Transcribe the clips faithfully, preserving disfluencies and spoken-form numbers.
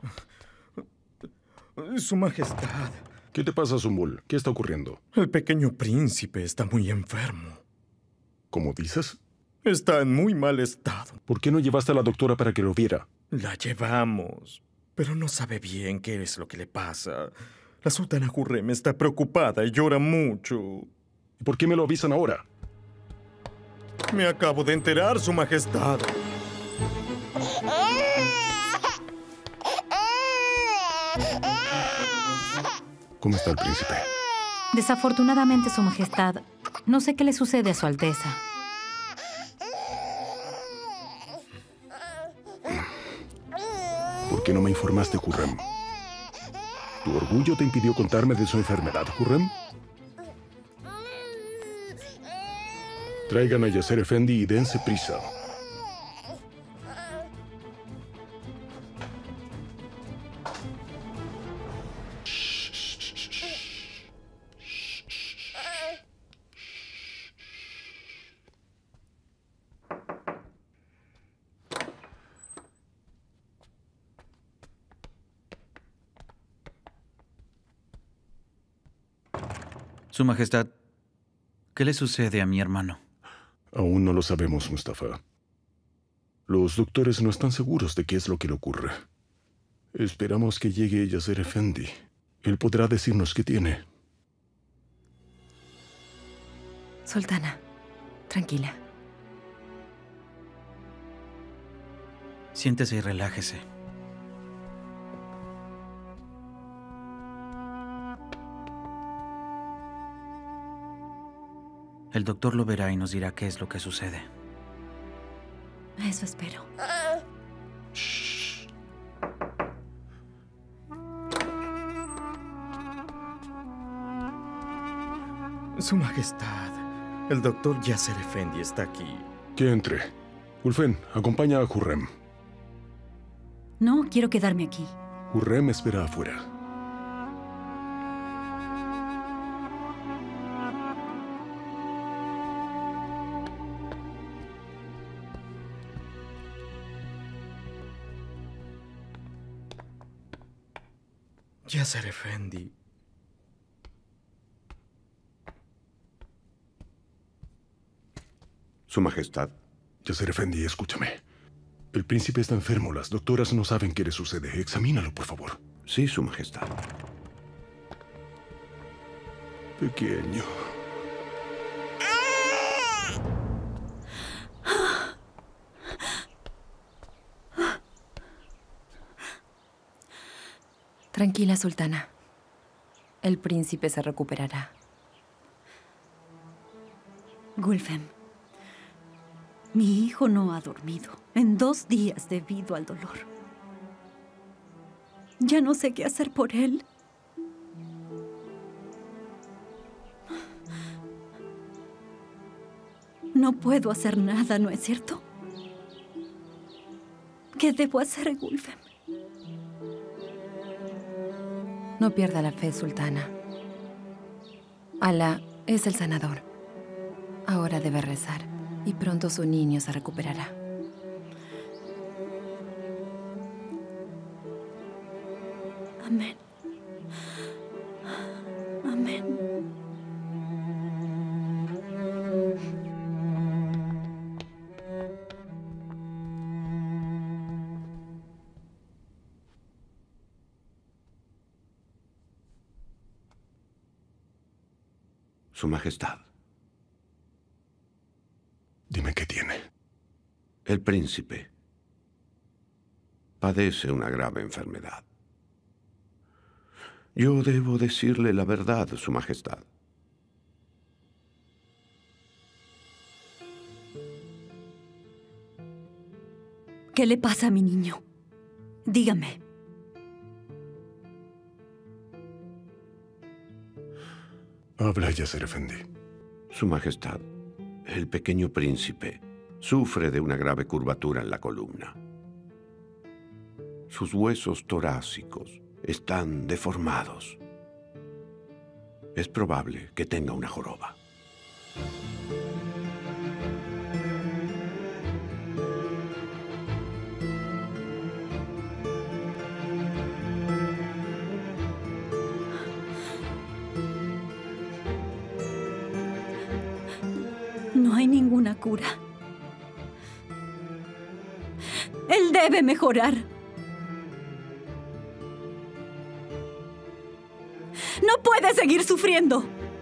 Su Majestad. ¿Qué te pasa, Zumbul? ¿Qué está ocurriendo? El pequeño príncipe está muy enfermo. ¿Cómo dices? Está en muy mal estado. ¿Por qué no llevaste a la doctora para que lo viera? La llevamos, pero no sabe bien qué es lo que le pasa. La sultana Hurrem está preocupada y llora mucho. ¿Y por qué me lo avisan ahora? Me acabo de enterar, Su Majestad. ¿Cómo está el príncipe? Desafortunadamente, Su Majestad, no sé qué le sucede a Su Alteza. ¿Por qué no me informaste, Hurrem? ¿Tu orgullo te impidió contarme de su enfermedad, Hurrem? Traigan a Yaser Efendi y dense prisa. Su Majestad, ¿qué le sucede a mi hermano? Aún no lo sabemos, Mustafa. Los doctores no están seguros de qué es lo que le ocurre. Esperamos que llegue Yaser Efendi. Él podrá decirnos qué tiene. Sultana, tranquila. Siéntese y relájese. El doctor lo verá y nos dirá qué es lo que sucede. Eso espero. Shh. Su Majestad, el doctor Yaser Efendi está aquí. Que entre. Gulfen, acompaña a Hurrem. No, quiero quedarme aquí. Hurrem espera afuera. Yaser Efendi. Su Majestad. Yaser Efendi, escúchame. El príncipe está enfermo. Las doctoras no saben qué le sucede. Examínalo, por favor. Sí, Su Majestad. Pequeño. Tranquila, Sultana. El príncipe se recuperará. Gulfem, mi hijo no ha dormido en dos días debido al dolor. Ya no sé qué hacer por él. No puedo hacer nada, ¿no es cierto? ¿Qué debo hacer, Gulfem? No pierda la fe, Sultana. Alá es el sanador. Ahora debe rezar y pronto su niño se recuperará. Amén. Amén. Su Majestad. Dime qué tiene. El príncipe padece una grave enfermedad. Yo debo decirle la verdad, Su Majestad. ¿Qué le pasa a mi niño? Dígame. Habla, Yaser Efendi. Su Majestad, el pequeño príncipe sufre de una grave curvatura en la columna. Sus huesos torácicos están deformados. Es probable que tenga una joroba. cura. Él debe mejorar. No puede seguir sufriendo.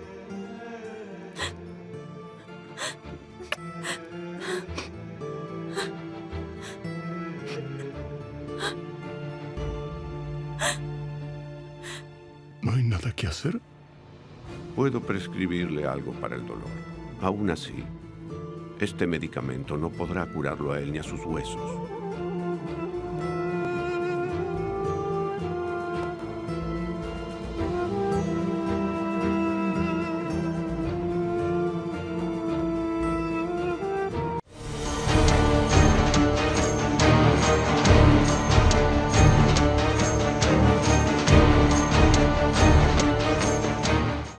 ¿No hay nada que hacer? Puedo prescribirle algo para el dolor. Aún así, este medicamento no podrá curarlo a él ni a sus huesos.